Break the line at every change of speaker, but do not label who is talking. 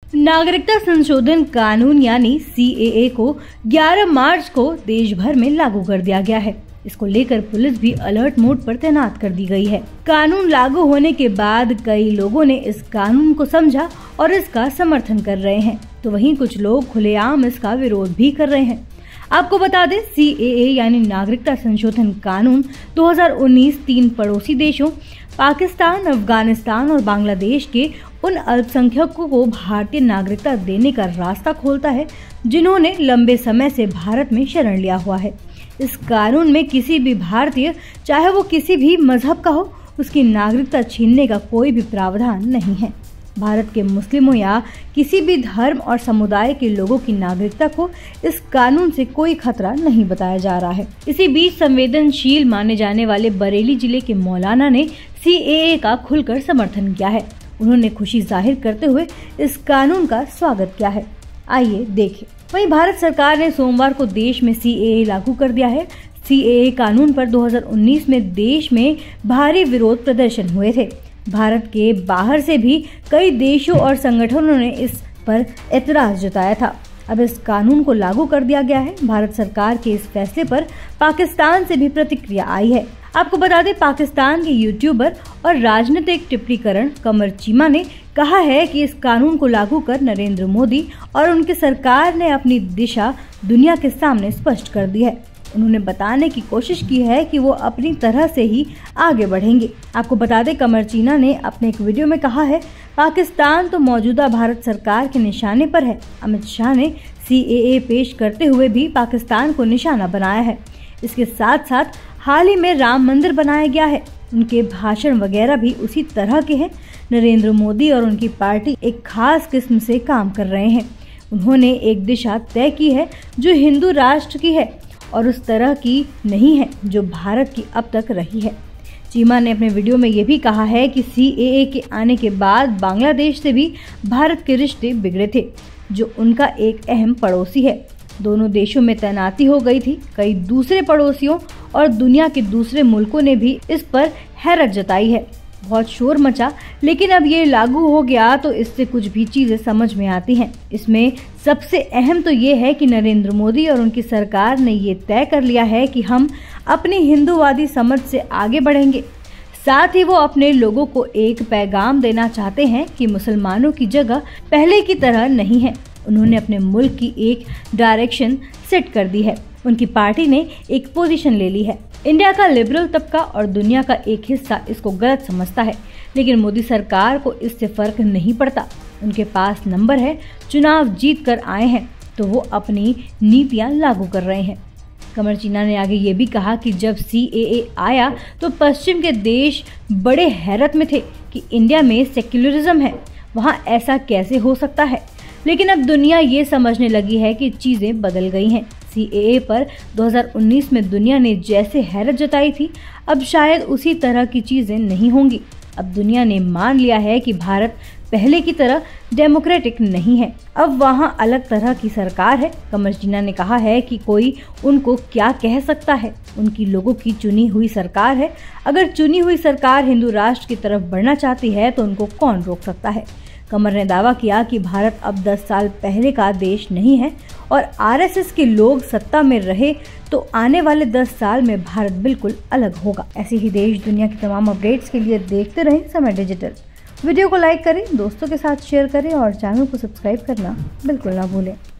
नागरिकता संशोधन कानून यानी CAA को 11 मार्च को देश भर में लागू कर दिया गया है। इसको लेकर पुलिस भी अलर्ट मोड पर तैनात कर दी गई है। कानून लागू होने के बाद कई लोगों ने इस कानून को समझा और इसका समर्थन कर रहे हैं, तो वहीं कुछ लोग खुलेआम इसका विरोध भी कर रहे हैं। आपको बता दें, CAA यानी नागरिकता संशोधन कानून 2019 3 पड़ोसी देशों पाकिस्तान, अफगानिस्तान और बांग्लादेश के उन अल्पसंख्यकों को भारतीय नागरिकता देने का रास्ता खोलता है जिन्होंने लंबे समय से भारत में शरण लिया हुआ है। इस कानून में किसी भी भारतीय, चाहे वो किसी भी मजहब का हो, उसकी नागरिकता छीनने का कोई भी प्रावधान नहीं है। भारत के मुस्लिमों या किसी भी धर्म और समुदाय के लोगों की नागरिकता को इस कानून से कोई खतरा नहीं बताया जा रहा है। इसी बीच संवेदनशील माने जाने वाले बरेली जिले के मौलाना ने CAA का खुलकर समर्थन किया है। उन्होंने खुशी जाहिर करते हुए इस कानून का स्वागत किया है। आइए देखें। वहीं भारत सरकार ने सोमवार को देश में CAA लागू कर दिया है। CAA कानून पर 2019 में देश में भारी विरोध प्रदर्शन हुए थे। भारत के बाहर से भी कई देशों और संगठनों ने इस पर एतराज जताया था। अब इस कानून को लागू कर दिया गया है। भारत सरकार के इस फैसले पर पाकिस्तान से भी प्रतिक्रिया आई है। आपको बता दें, पाकिस्तान के यूट्यूबर और राजनीतिक टिप्पणीकरण कमर चीमा ने कहा है कि इस कानून को लागू कर नरेंद्र मोदी और उनकी सरकार ने अपनी दिशा दुनिया के सामने स्पष्ट कर दी है। उन्होंने बताने की कोशिश की है कि वो अपनी तरह से ही आगे बढ़ेंगे। आपको बता दें, कमर चीमा ने अपने एक वीडियो में कहा है, पाकिस्तान तो मौजूदा भारत सरकार के निशाने पर है। अमित शाह ने CAA पेश करते हुए भी पाकिस्तान को निशाना बनाया है। इसके साथ साथ हाल ही में राम मंदिर बनाया गया है। उनके भाषण वगैरह भी उसी तरह के हैं। नरेंद्र मोदी और उनकी पार्टी एक खास किस्म से काम कर रहे हैं। उन्होंने एक दिशा तय की है जो हिंदू राष्ट्र की है और उस तरह की नहीं है जो भारत की अब तक रही है। चीमा ने अपने वीडियो में ये भी कहा है कि CAA के आने के बाद बांग्लादेश से भी भारत के रिश्ते बिगड़े थे, जो उनका एक अहम पड़ोसी है। दोनों देशों में तैनाती हो गई थी। कई दूसरे पड़ोसियों और दुनिया के दूसरे मुल्कों ने भी इस पर हैरत जताई है। बहुत शोर मचा, लेकिन अब ये लागू हो गया तो इससे कुछ भी चीजें समझ में आती हैं। इसमें सबसे अहम तो ये है कि नरेंद्र मोदी और उनकी सरकार ने ये तय कर लिया है कि हम अपनी हिंदूवादी समझ से आगे बढ़ेंगे। साथ ही वो अपने लोगों को एक पैगाम देना चाहते हैं कि मुसलमानों की जगह पहले की तरह नहीं है। उन्होंने अपने मुल्क की एक डायरेक्शन सेट कर दी है। उनकी पार्टी ने एक पोजीशन ले ली है। इंडिया का लिबरल तबका और दुनिया का एक हिस्सा इसको गलत समझता है, लेकिन मोदी सरकार को इससे फर्क नहीं पड़ता। उनके पास नंबर है, चुनाव जीत कर आए हैं तो वो अपनी नीतियां लागू कर रहे हैं। कमर चीमा ने आगे ये भी कहा कि जब CAA आया तो पश्चिम के देश बड़े हैरत में थे कि इंडिया में सेक्युलरिज्म है, वहाँ ऐसा कैसे हो सकता है। लेकिन अब दुनिया ये समझने लगी है कि चीजें बदल गई हैं। CAA पर 2019 में दुनिया ने जैसे हैरत जताई थी, अब शायद उसी तरह की चीजें नहीं होंगी। अब दुनिया ने मान लिया है कि भारत पहले की तरह डेमोक्रेटिक नहीं है, अब वहाँ अलग तरह की सरकार है। कमर चीमा ने कहा है कि कोई उनको क्या कह सकता है, उनकी लोगों की चुनी हुई सरकार है। अगर चुनी हुई सरकार हिंदू राष्ट्र की तरफ बढ़ना चाहती है तो उनको कौन रोक सकता है। कमर ने दावा किया कि भारत अब 10 साल पहले का देश नहीं है और RSS के लोग सत्ता में रहे तो आने वाले 10 साल में भारत बिल्कुल अलग होगा। ऐसे ही देश दुनिया की तमाम अपडेट्स के लिए देखते रहें समय डिजिटल। वीडियो को लाइक करें, दोस्तों के साथ शेयर करें और चैनल को सब्सक्राइब करना बिल्कुल ना भूलें।